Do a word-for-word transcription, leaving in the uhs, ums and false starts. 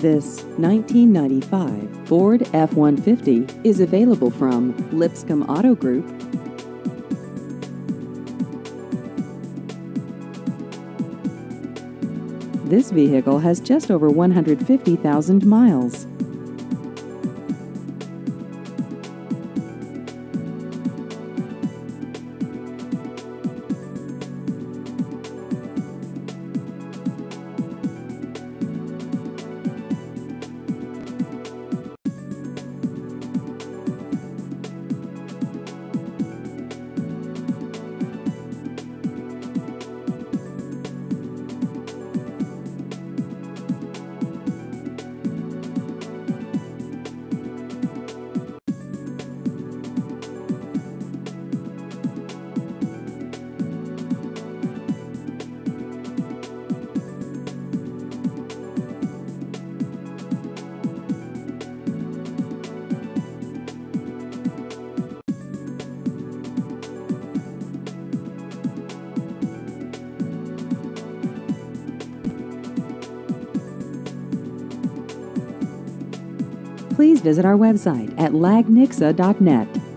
This nineteen ninety-five Ford F one fifty is available from Lipscomb Auto Group. This vehicle has just over one hundred fifty thousand miles. Please visit our website at lag nixa dot net.